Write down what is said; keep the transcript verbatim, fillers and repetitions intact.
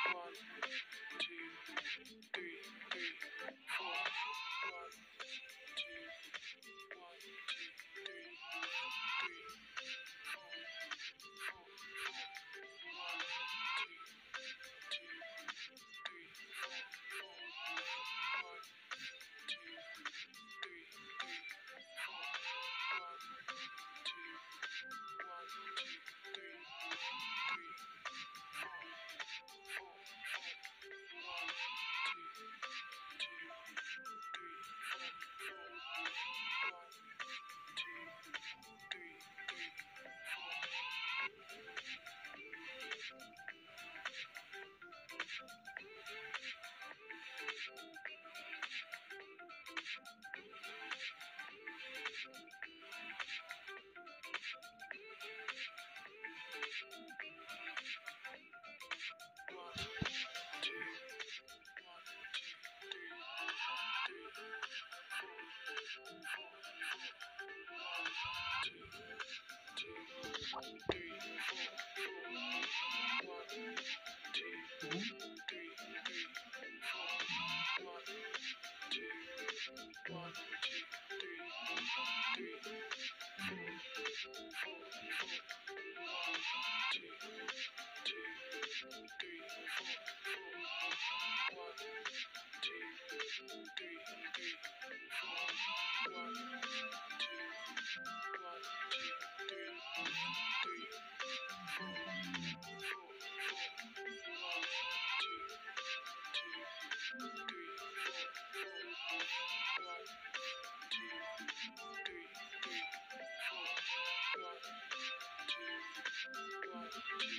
One, two, three, three, four. One, two, one, two, three, three, four, four, four. One, two, two, three, four, four. One, two, three, three, four. One, two, one, two, three, three, four, four, four. One, two, two, three, four, four. One, two, three, three, four. One, two, one, two, three, three, four, four, four. One, two, two, three, four, four. One, two, three, three, four. One, two, one, two, three, three, four, four, four. One, two, two, three, four, four. One, two, three, three, four. One, two, one, two, three, three, four, four, four. One, two, two, three, four, four. One, two, three, three, four. One, two, one, two,